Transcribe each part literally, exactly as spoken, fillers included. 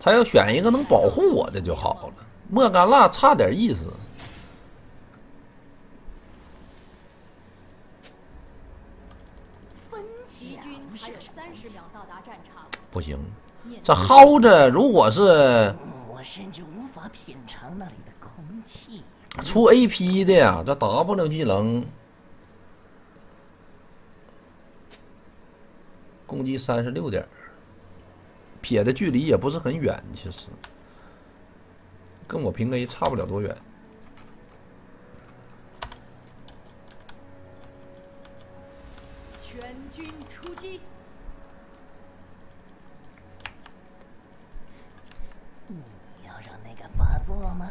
他要选一个能保护我的就好了。莫甘娜差点意思。 敌军还有三十秒到达战场。 不行，这薅着如果是我甚至无法品尝那里的空气。 出 A P 的呀，这 W 技能攻击三十六点，撇的距离也不是很远，其实跟我平 A 差不了多远。 全军出击！ 你要让那个发作吗？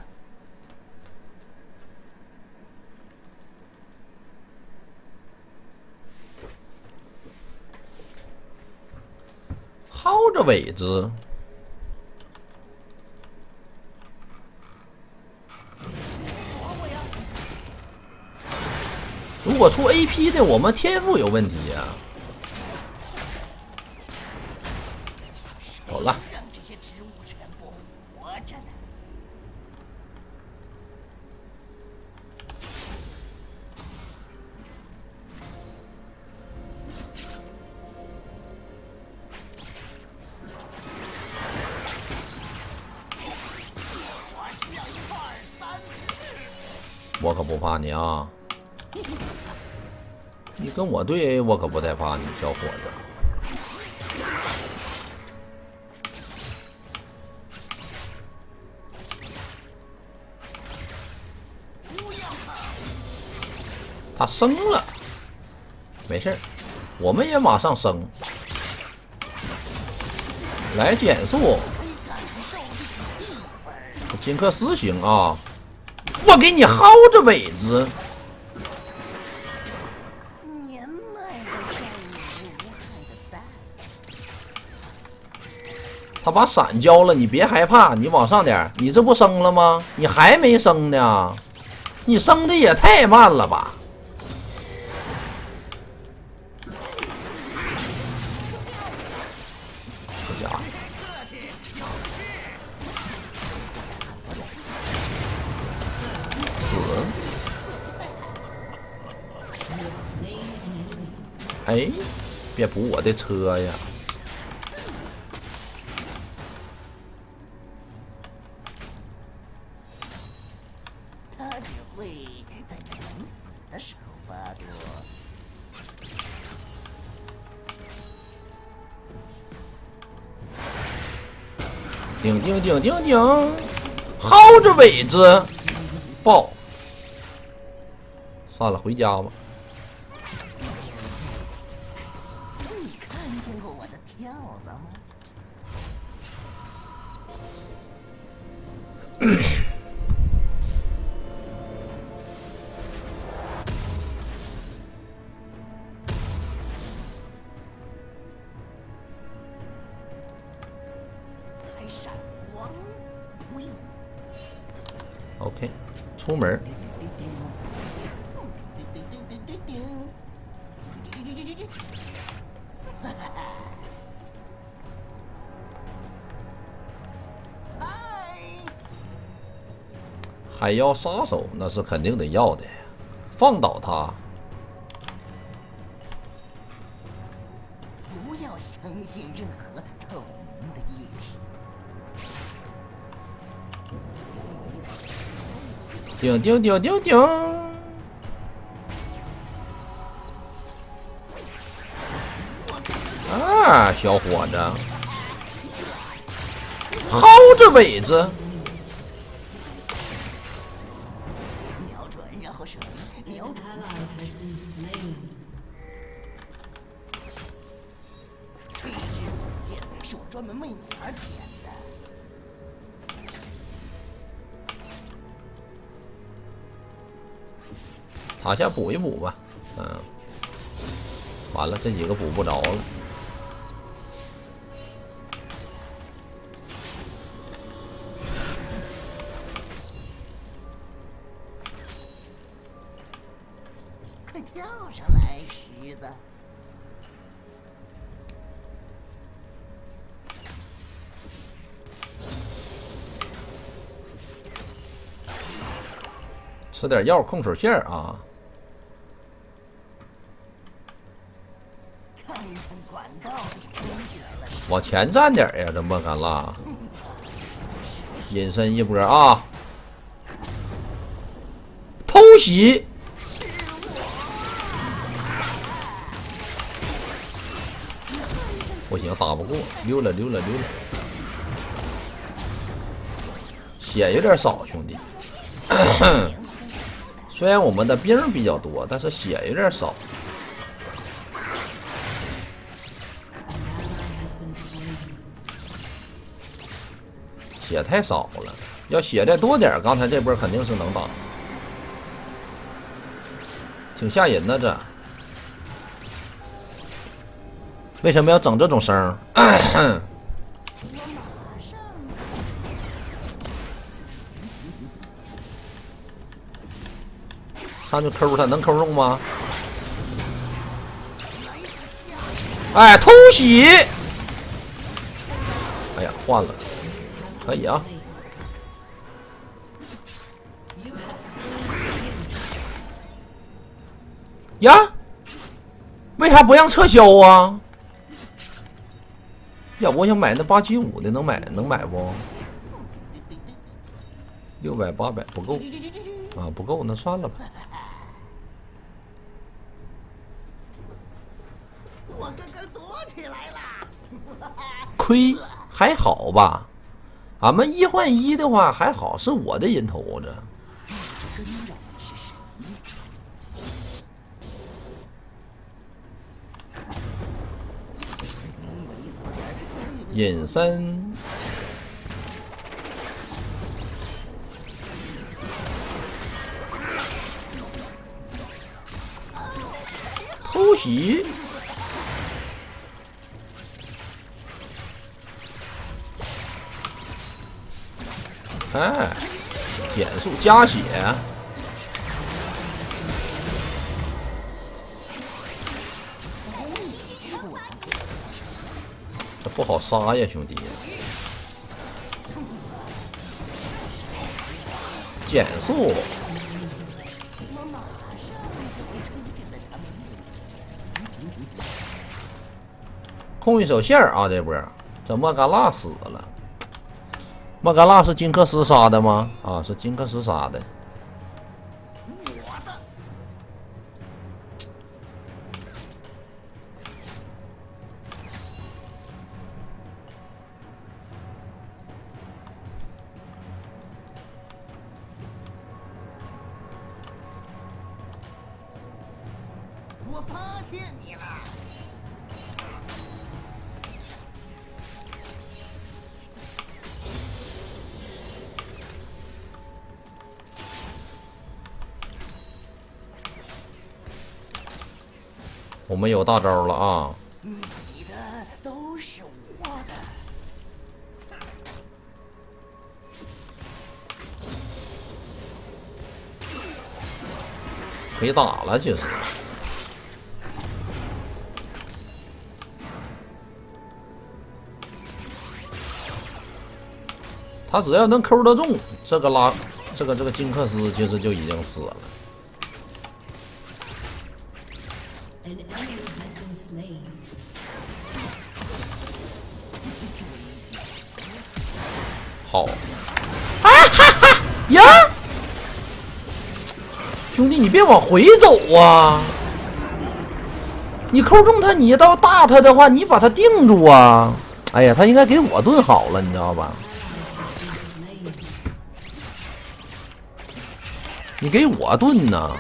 薅着尾子，如果出 A P 的，我们天赋有问题呀、啊。好了， 让这些植物全部活着呢。 我可不怕你啊！你跟我对，我可不太怕你，小伙子。他升了，没事，我们也马上升。来减速，金克斯行啊！我给你薅着尾子。 年迈的像你无害的蛋。 他把闪交了，你别害怕，你往上点，你这不升了吗？你还没升呢，你升的也太慢了吧！这家伙。哎，别补我的车呀！ 它只会在等死的时候发作。 顶顶顶顶顶，薅着尾子，爆！算了，回家吧。 你看见过我的跳蚤吗？开闪光，喂！ OK， 出门。海妖杀手那是肯定得要的，放倒他。 不要相信任何透明的液体。 顶顶顶顶顶！啊，小伙子，薅着尾子。 瞄准，然后射击，瞄准。这支火箭是我专门为你而填的。 塔下补一补吧，嗯，完了，这几个补不着了。 快跳上来，狮子！ 吃点药控手线啊。 看看管道， 往前站点呀，这莫甘辣。隐身一波啊！偷袭！不行，打不过，溜了溜了溜了。血有点少，兄弟。虽然我们的兵比较多，但是血有点少。血太少了，要血再多点，刚才这波肯定是能打，挺吓人的这。为什么要整这种声儿？上去抠他，能抠中吗？哎，偷袭！哎呀，换了。可以啊，呀，为啥不让撤销啊？呀，我想买那八七五的，能买能买不？六百八百不够啊，不够，那算了吧。 我刚刚躲起来了， 亏还好吧？俺们一换一的话还好，是我的人头子。隐身，偷袭。哎，减速加血，这不好杀呀，兄弟！减速，控一手线啊！这波这莫甘辣死了。莫甘辣是金克斯杀的吗？啊，是金克斯杀的。 我发现你了。 我们有大招了啊！ 你的都是我的。 可以打了，其实。他只要能抠得中，这个拉，这个这个金克斯其实就已经死了。好，啊哈哈呀！兄弟，你别往回走啊！你扣中他，你要大他的话，你把他定住啊！哎呀，他应该给我盾好了，你知道吧？你给我盾呢？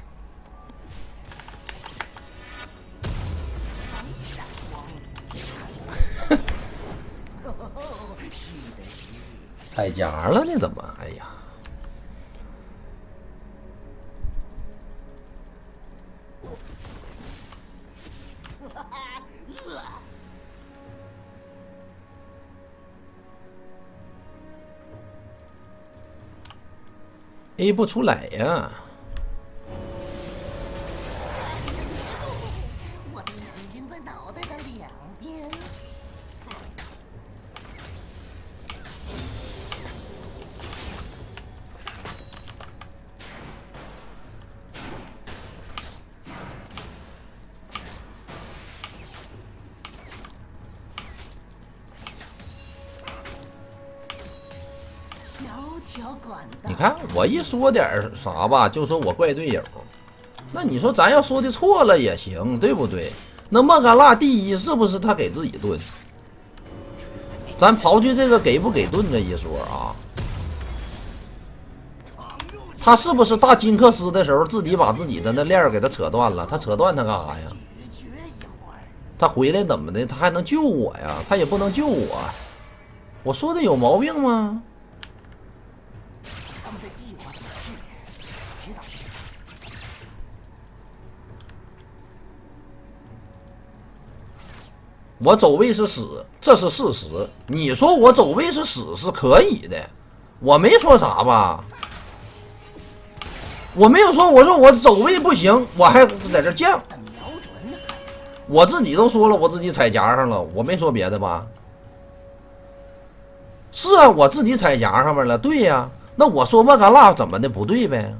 踩夹了呢？怎么？哎呀！A 不出来呀！ 我的眼睛在脑袋的两边。 你看我一说点啥吧，就说我怪队友。那你说咱要说的错了也行，对不对？那莫甘娜第一是不是他给自己盾？咱刨去这个给不给盾这一说啊，他是不是大金克斯的时候自己把自己的那链儿给他扯断了？他扯断他干啥呀？他回来怎么的？他还能救我呀？他也不能救我。我说的有毛病吗？我走位是死，这是事实。你说我走位是死是可以的，我没说啥吧？我没有说，我说我走位不行，我还在这降。我自己都说了，我自己踩夹上了，我没说别的吧？是啊，我自己踩夹上面了，对呀、啊。那我说莫甘娜怎么的不对呗？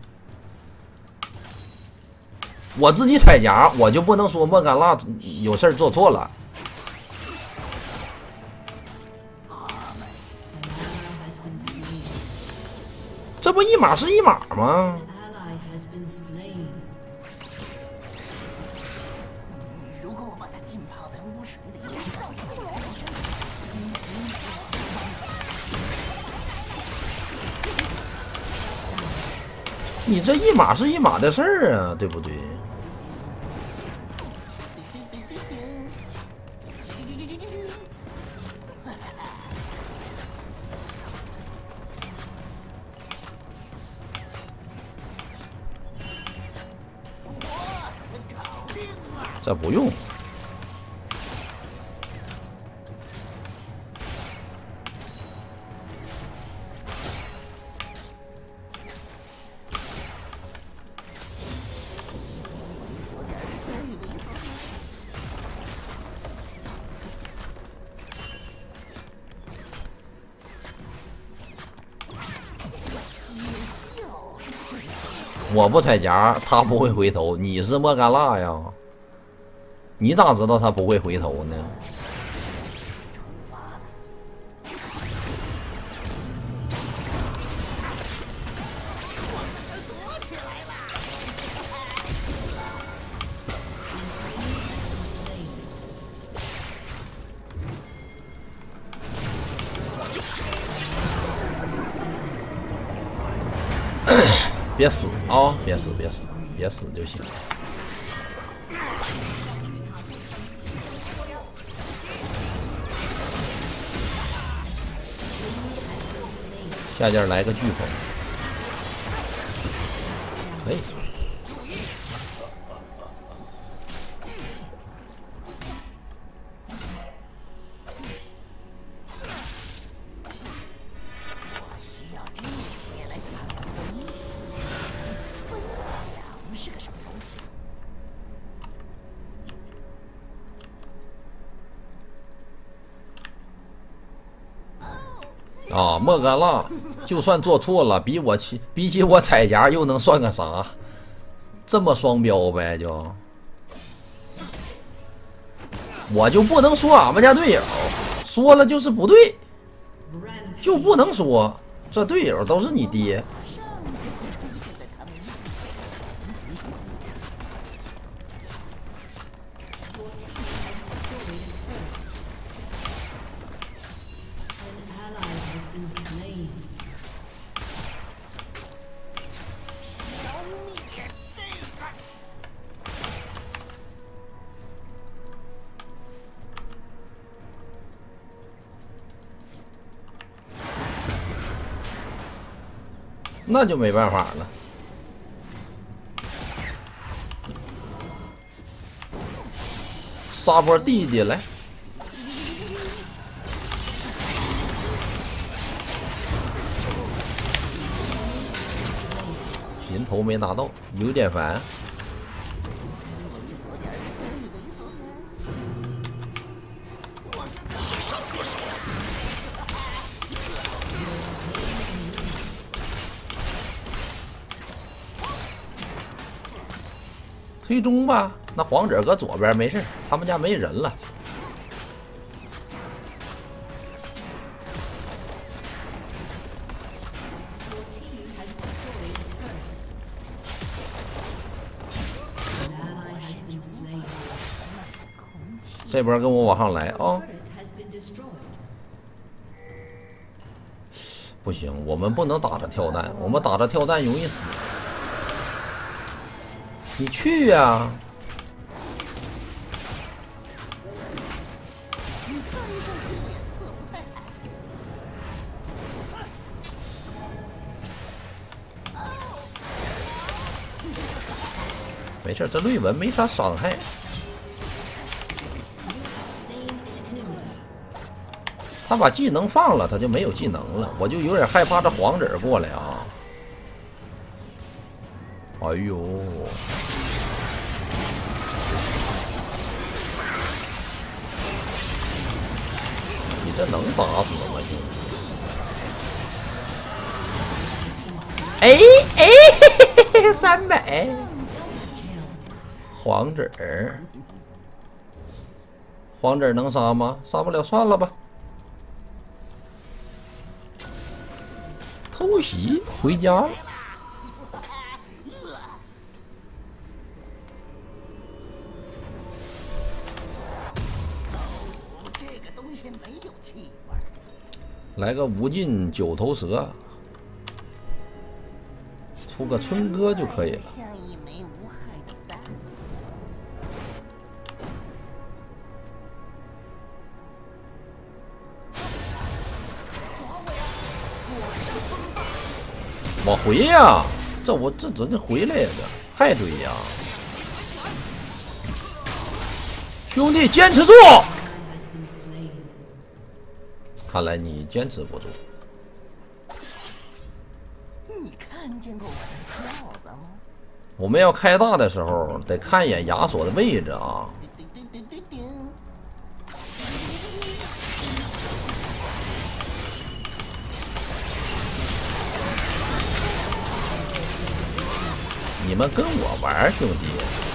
我自己踩夹，我就不能说莫甘娜有事做错了。这不一码是一码吗？ 如果我把它浸泡在污水里， 你这一码是一码的事儿啊，对不对？这不用。我不踩夹，他不会回头。你是莫甘娜呀？你咋知道他不会回头呢？别死啊！别死，别死，别死就行。下件来个飓风，哎，啊，莫甘娜就算做错了，比我起比起我踩夹又能算个啥？这么双标呗，就我就不能说俺们家队友，说了就是不对，就不能说这队友都是你爹。那就没办法了。杀波弟弟来，人头没拿到，有点烦。推中吧，那皇者搁左边没事，他们家没人了。 这波跟我往上来啊、哦！不行，我们不能打着跳弹，我们打着跳弹容易死。你去呀、啊！没事，这瑞文没啥伤害。他把技能放了，他就没有技能了，我就有点害怕这黄子过来啊！哎呦，你这能打死吗，兄弟？哎哎，三百，黄子儿，黄子儿能杀吗？杀不了，算了吧。偷袭回家了。 这个东西没有气味。 来个无尽九头蛇，出个春哥就可以了。 像一枚无害的蛋。 往回呀！这我这怎么回来呀？这还追呀！兄弟，坚持住！看来你坚持不住。 你看见过我的跳蚤吗？ 我们要开大的时候，得看一眼亚索的位置啊。 叮叮叮叮叮。 你们跟我玩，兄弟！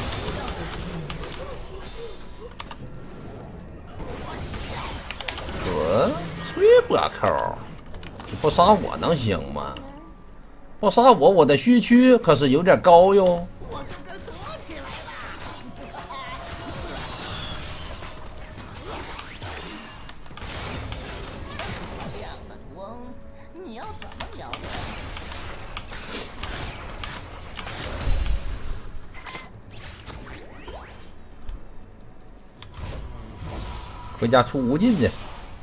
得吹波扣，你不杀我能行吗？不杀我，我的虚区可是有点高哟。 我刚刚躲起来了。亮的光，你要怎么瞄准？ 回家出无尽去。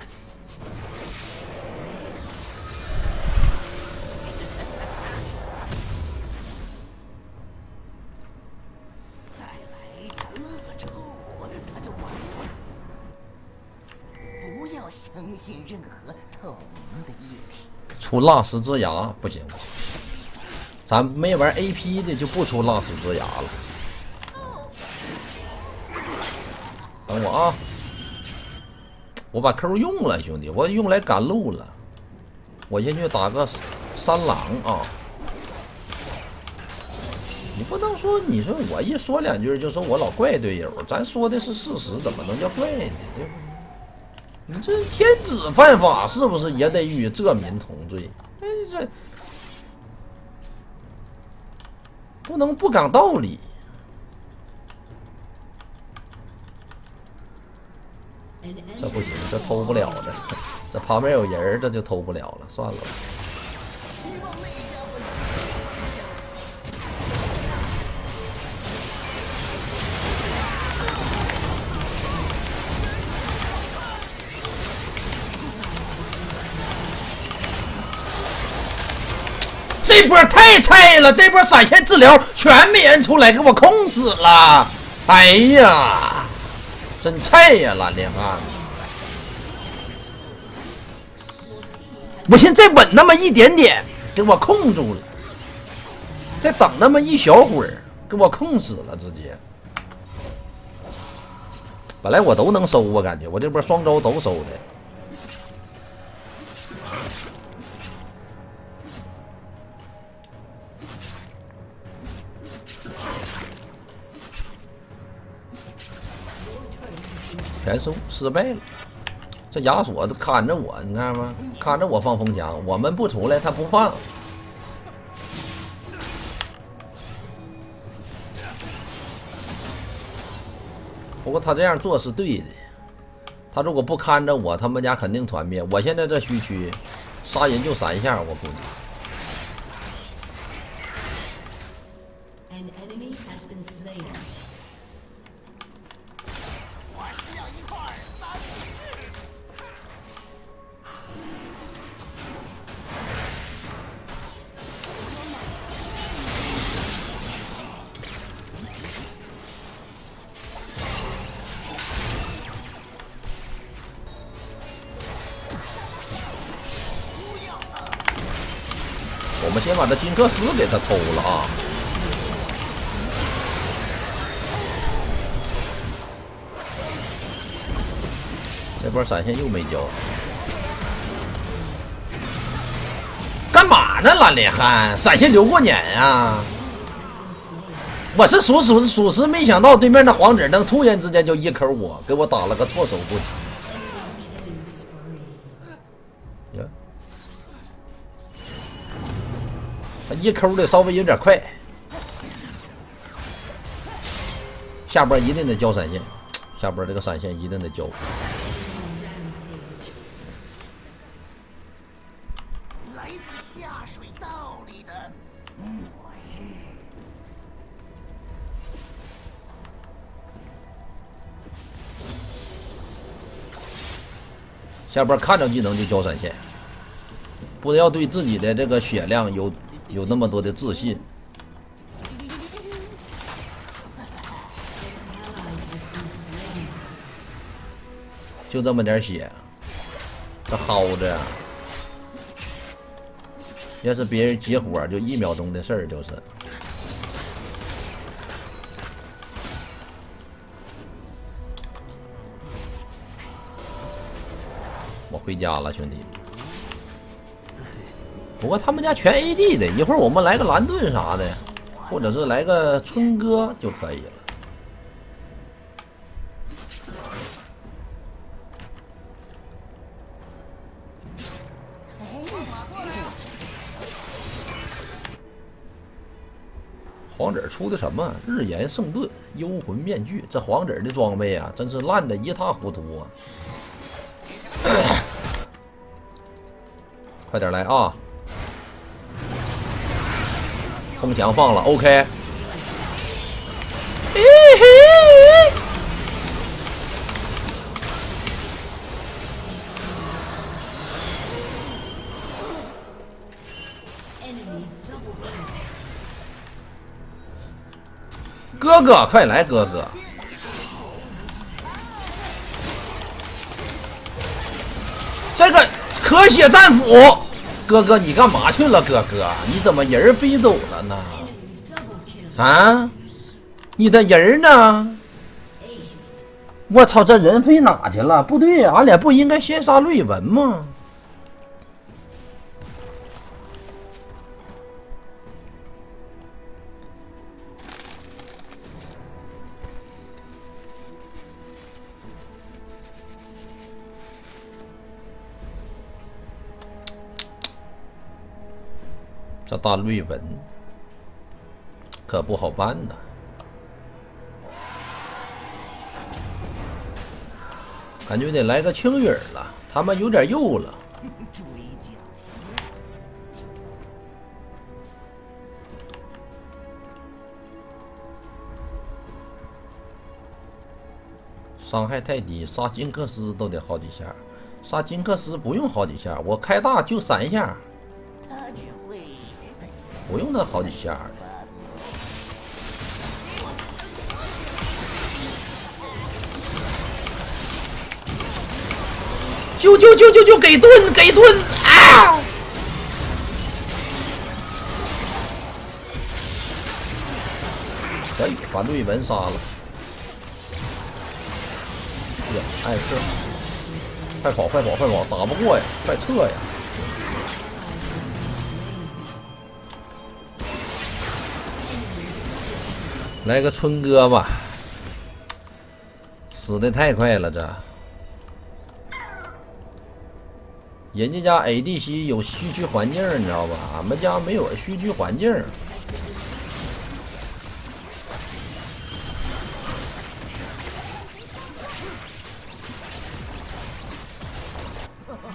再来点恶臭，他就完了。不要相信任何透明的液体。 出蜡石之牙不行，咱没玩 A P 的就不出蜡石之牙了。等我啊！我把 Q 用了，兄弟，我用来赶路了。我先去打个三狼啊！你不能说，你说我一说两句就说我老怪队友，咱说的是事实，怎么能叫怪呢？对不对？你这天子犯法，是不是也得与浙民同罪？哎，这不能不讲道理。这不行，这偷不了的。这旁边有人，这就偷不了了，算了吧。这波太菜了，这波闪现治疗全没人出来，给我控死了！哎呀！真菜呀，蓝莲汉！我现在稳那么一点点，给我控住了；再等那么一小会儿，给我控死了，直接。本来我都能收，我感觉我这波双周都收的。全收失败了，这亚索看着我，你看吗？看着我放风墙，我们不出来，他不放。不过他这样做是对的。 他如果不看着我，他们家肯定团灭。我现在这虚区，杀人就三下，我估计。 我们先把这金克斯给他偷了啊！这波闪现又没交，干嘛呢？蓝脸汉闪现留过撵啊！我是属属属实没想到对面的黄子能突然之间就一扣我，给我打了个措手不及。呀！ 他一抠的稍微有点快，下波一定得交闪现，下波这个闪现一定得交。 来自下水道里的末日。 下波看着技能就交闪现，不要对自己的这个血量有。 有那么多的自信，就这么点血，这薅着，要是别人结伙，就一秒钟的事儿，就是。我回家了，兄弟。 不过他们家全 A D 的，一会儿我们来个蓝盾啥的，或者是来个春哥就可以了。黄子出的什么日炎圣盾、幽魂面具？这黄子的装备啊，真是烂的一塌糊涂啊！快点来啊！ 空墙放了 ，OK。嘿嘿。哥哥，快来，哥哥！这个咳血战斧。 哥哥，你干嘛去了？哥哥，你怎么人飞走了呢？啊，你的人呢？我操，这人飞哪去了？不对呀，俺俩不应该先杀瑞文吗？这大瑞文可不好办呐，感觉得来个青雨了，他们有点幼了。伤害太低，杀金克斯都得好几下，杀金克斯不用好几下，我开大就三下。 不用那好几下，救救救救救！给盾给盾啊！可以把瑞文杀了。呀，艾克，快跑快跑快跑！打不过呀，快撤呀！ 来个春哥吧，死的太快了，这人家家 A D C 有虚区环境，你知道吧？俺们家没有虚区环境。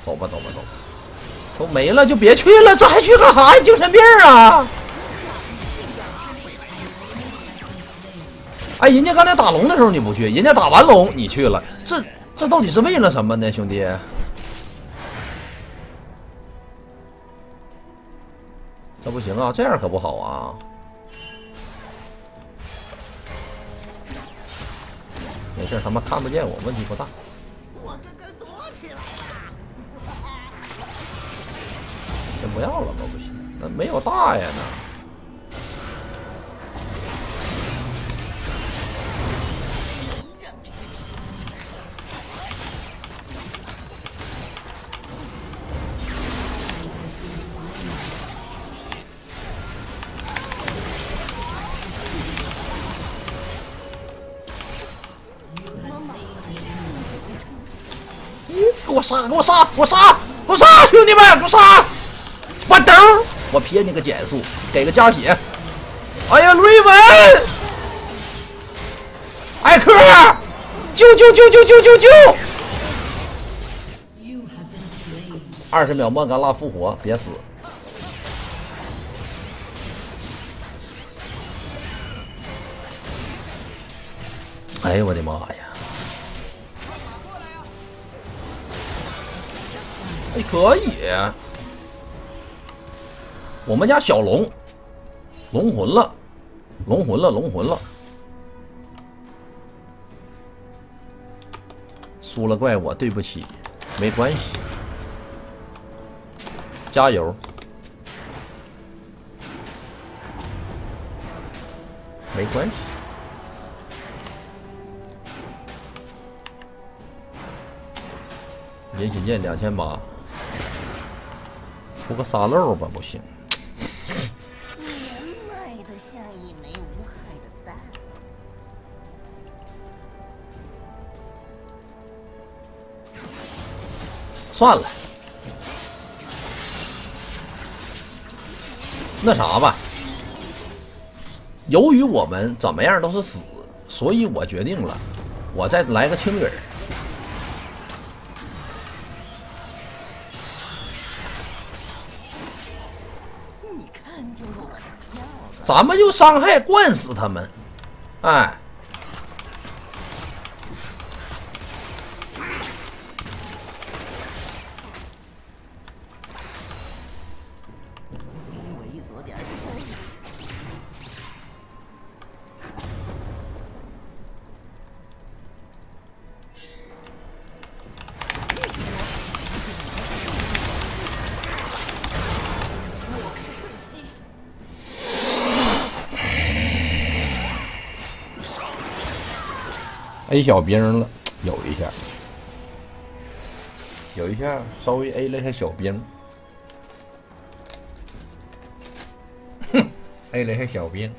走吧，走吧，走吧，都没了就别去了，这还去干啥呀？精神病啊！哎，人家刚才打龙的时候你不去，人家打完龙你去了，这这到底是为了什么呢，兄弟？这不行啊，这样可不好啊！没事，他们看不见我，问题不大。 我刚刚躲起来了。 先不要了吧，不行，那没有大呀呢。给我杀！给我杀！给我杀！给我杀！兄弟们，给我杀！我等，我撇你个减速，给个加血。哎呀，瑞文，艾克，救救救救救救救！二十秒莫甘娜复活，别死！哎呦我的妈呀！哎，可以，我们家小龙，龙魂了，龙魂了，龙魂了，输了怪我，对不起，没关系，加油，没关系。引血剑两千八。出个沙漏吧，不行。 年迈的像一枚无害的蛋。 算了，那啥吧。由于我们怎么样都是死，所以我决定了，我再来个轻人。咱们就伤害灌死他们，哎， 猥琐点儿。 A 小兵了，有一下，有一下稍微 A 了一下小兵，哼 ，A 了一下小兵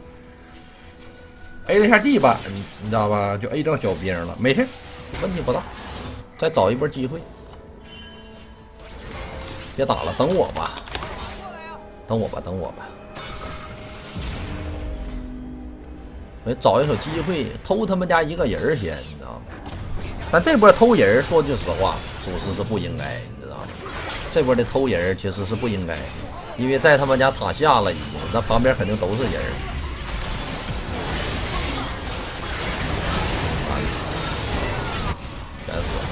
，A 了一下地板，你你知道吧？就 A 到小兵了，没事，问题不大，再找一波机会，别打了，等我吧，等我吧，等我吧。我找一手机会偷他们家一个人先，你知道吗？但这波偷人，说句实话，属实是不应该，你知道吗？这波的偷人其实是不应该，因为在他们家塔下了已经，那旁边肯定都是人。完了，全死了。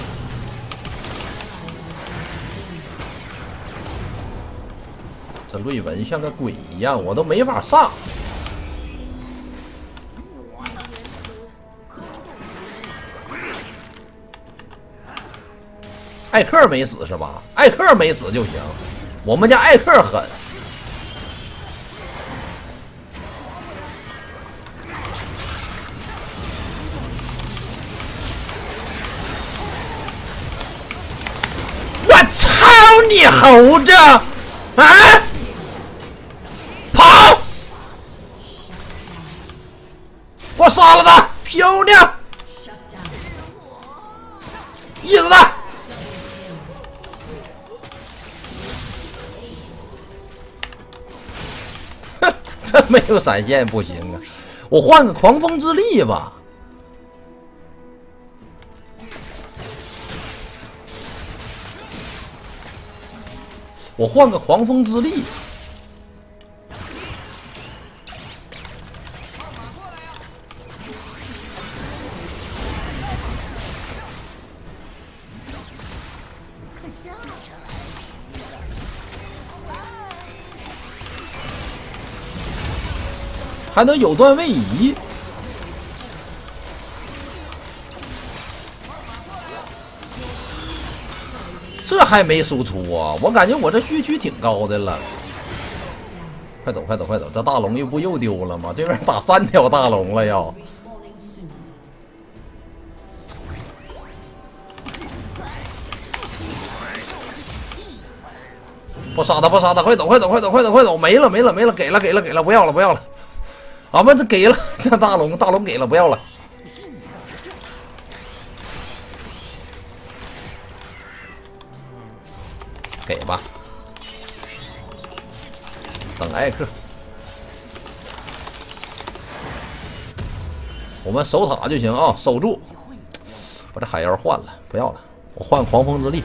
这瑞文像个鬼一样，我都没法上。艾克没死是吧？艾克没死就行，我们家艾克狠。我操你猴子！啊！跑！给我杀了他！漂亮！意思他！这没有闪现不行啊！我换个狂风之力吧。 我换个狂风之力。还能有段位移，这还没输出啊！我感觉我这血区挺高的了。快走，快走，快走！这大龙又不又丢了吗？这边打三条大龙了要。不杀他，不杀他！快走，快走，快走，快走，快走！没了，没了，没了！给了，给了，给了！不要了，不要了！俺们这给了，这大龙，大龙给了，不要了。给吧，等艾克。我们守塔就行啊，守住。把这海妖换了，不要了，我换狂风之力。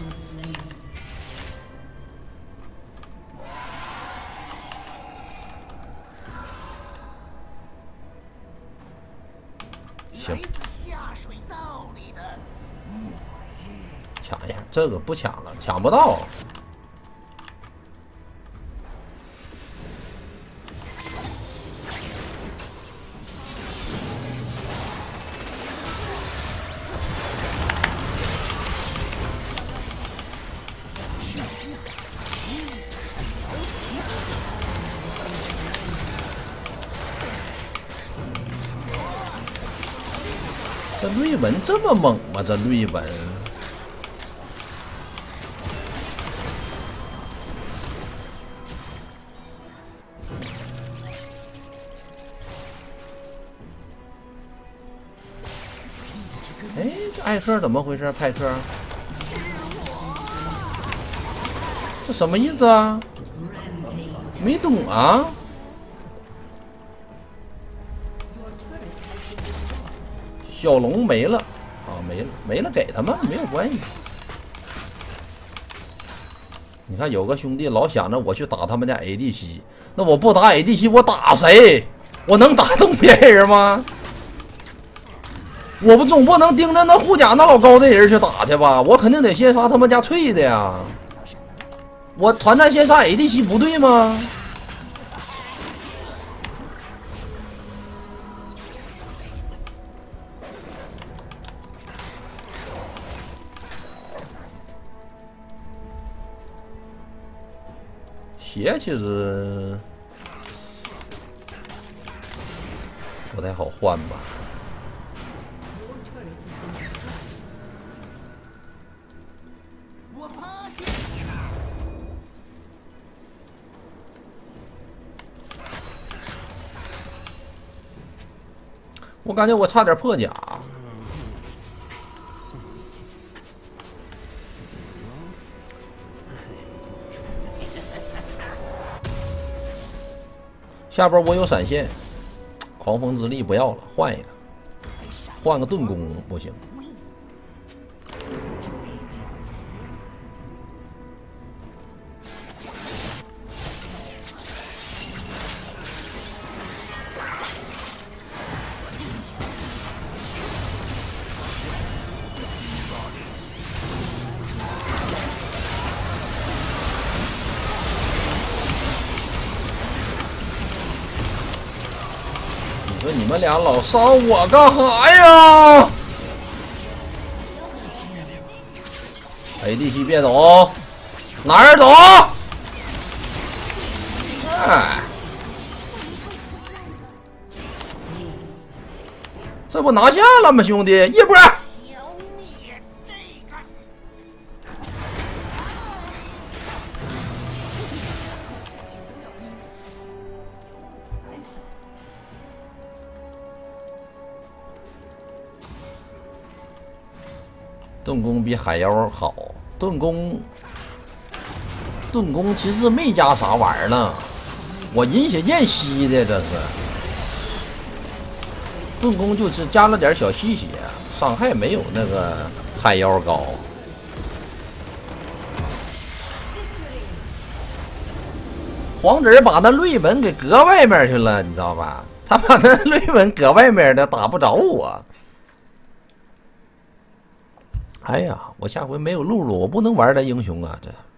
行，抢一下，这个不抢了，抢不到。这瑞文这么猛吗？这瑞文，哎，这艾克怎么回事？派克，这什么意思啊？没懂啊。小龙没了啊，没了，没了，给他们没有关系。你看，有个兄弟老想着我去打他们家 A D C， 那我不打 A D C， 我打谁？我能打动别人吗？我不总不能盯着那护甲那老高的人去打去吧？我肯定得先杀他们家脆的呀。我团战先杀 A D C 不对吗？鞋其实不太好换吧。 我发现你了。 我感觉我差点破甲。下波我有闪现，狂风之力不要了，换一个，换个盾弓不行。你说你们俩老伤我干哈呀 ？A D C 别走，哪儿走？哎，这不拿下了吗，兄弟？一波！盾弓比海妖好，盾弓，盾弓其实没加啥玩意儿呢，我饮血剑吸的这是，盾弓就是加了点小吸血，伤害没有那个海妖高。 黄子把那瑞文给搁外面去了，你知道吧？他把那瑞文搁外面的，打不着我。哎呀，我下回没有露露，我不能玩的英雄啊！这。